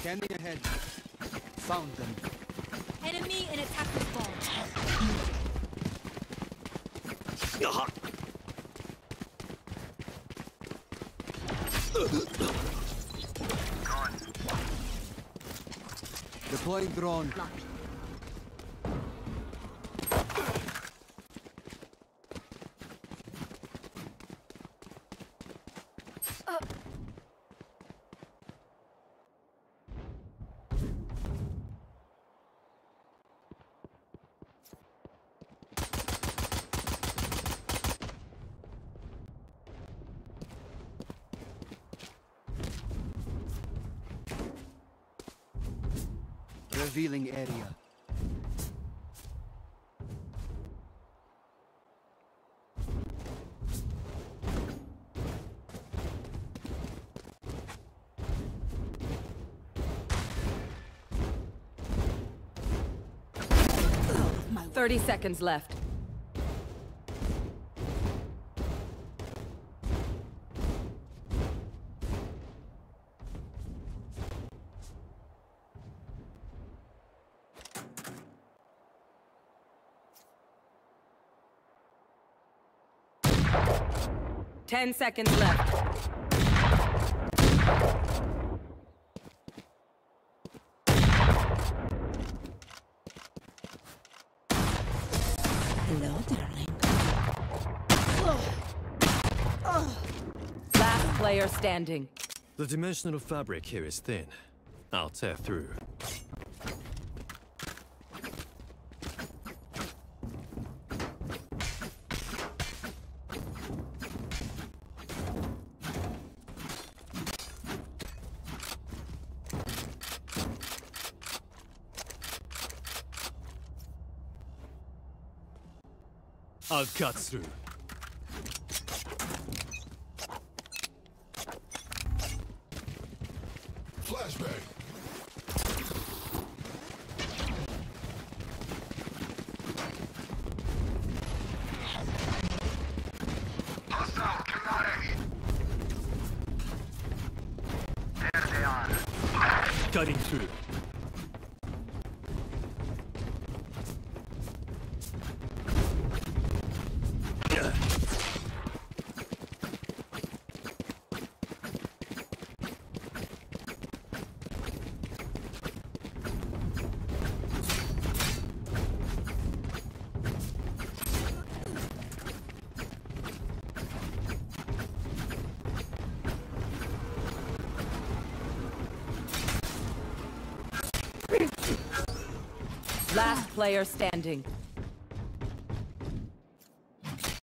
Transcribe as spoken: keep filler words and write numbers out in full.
Scanning ahead. Found them. Enemy in attacker's ball. Deploying drone. Revealing area. Thirty seconds left. Ten seconds left. Hello, darling. Last player standing. The dimensional fabric here is thin. I'll tear through. I'll cut through. Flashbang. Hostile kinetic. There they are. Cutting through. Last player standing.